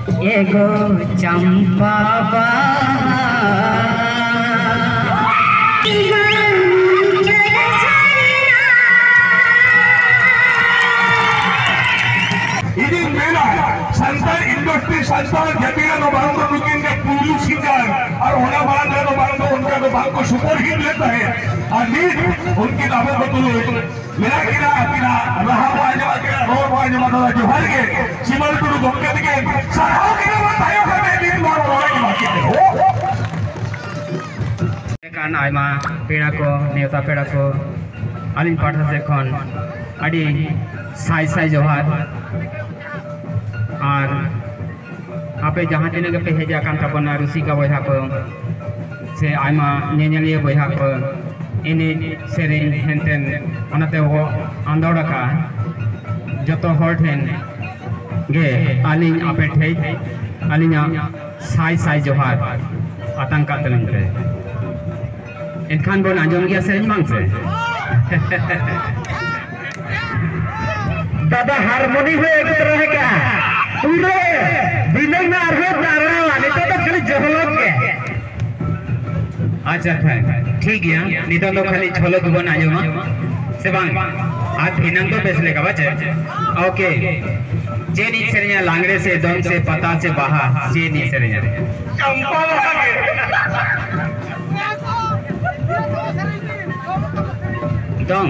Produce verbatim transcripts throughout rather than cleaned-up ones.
एगो चंपा संस्थान इंडस्ट्री संस्थान जमीन तो बांग को रुकेंगे पुलू सीजन और होना बांग तो बांग को उनका तो बांग को सुपर हिट लेता है और नीट उनकी नामों को तुलो मेरा किना किना रहा वाजे वाजे रोड वाजे वाला जो हर के सिमल टू गंगा के सराव के बतायो हमें नीट मारो रोड की बात है kan aima pera ko neota pera ko alin patha se khon adi sai sai johar और आपे जहाँ तीन पे हेजा कान तबना रुसी का बहा को से आयमा नेनेलिए बहा को इने सेरेन हेनतेन अनते वो आंदोड़ा का जतो हर ठेन गे आलिन आपे ठे आलिना साई साई जोहार आतंका तलंगे इनखान बोन आंजम गया सेरेन मांग से दादा हारमोनी में एक तरह का पूरे दिने में आरहे तारा वाले तो तो खाली झलक के अच्छा था ठीक है नितो तो खाली झलक बन आजो ना से बांग आज हिनन तो बेसले का बचे ओके जे नी सेरिया लांगड़े से दम से पता से बाहा जे नी सेरिया चंपा दम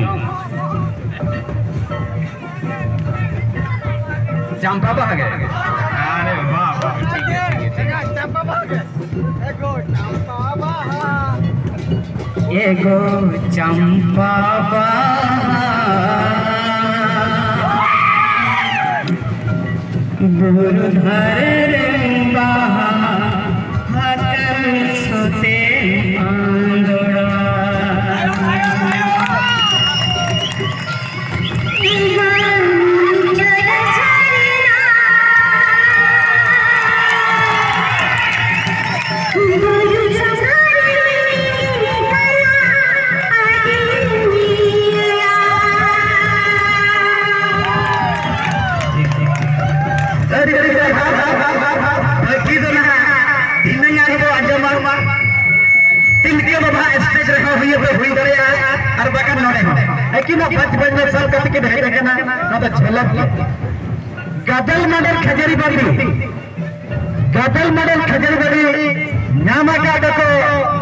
चंपा बहा गए अरे वाह वाह ठीक है ठीक है चंपा बहा गए एगो चंपा बहा एगो चंपा बहा बुरधर बहा हकर सोते आंदोड़ा गदल मॉडल खजरी बड़ी गदल मॉडल खजरी बड़ी नामा का